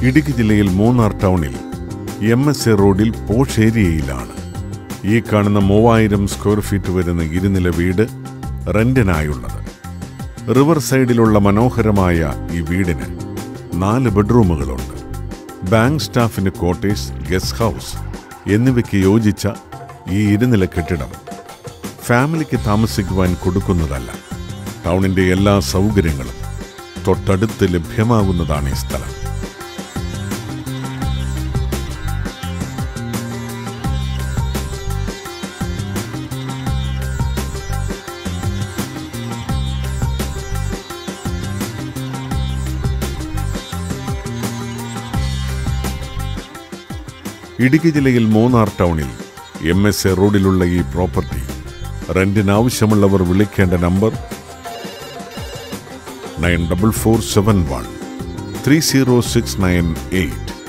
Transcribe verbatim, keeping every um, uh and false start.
ഇടുക്കി ജില്ലയിൽ മൂന്നാർ ടൗണിൽ M S A റോഡിൽ പോഷ് ഏരിയയിലാണ് ഈ കാണുന്ന മൂവായിരം സ്ക്വയർ ഫീറ്റ് വരുന്ന ഇരുനില വീട് റെന്റിനായുള്ളത്. റിവർ സൈഡിലുള്ള മനോഹരമായ ഈ വീടിന് നാല് ബെഡ്റൂമുകളുണ്ട്. ബാങ്ക് സ്റ്റാഫിന് ക്വാർട്ടേഴ്സ്, ഗസ്റ്റ് ഹൗസ് എന്നിവയ്ക്ക് യോജിച്ച ഈ ഇരുനില കെട്ടിടം ഫാമിലിക്ക് താമസിക്കുവാൻ കൊടുക്കുന്നതല്ല. ടൗണിൻ്റെ എല്ലാ സൗകര്യങ്ങളും തൊട്ടടുത്ത് ലഭ്യമാകുന്നതാണ് ഈ സ്ഥലം. ഇടുക്കി ജില്ലയിൽ മൂന്നാർ ടൗണിൽ എം എസ് എ റോഡിലുള്ള ഈ പ്രോപ്പർട്ടി റെന്റിനാവശ്യമുള്ളവർ വിളിക്കേണ്ട number nine double four seven one three zero six nine eight.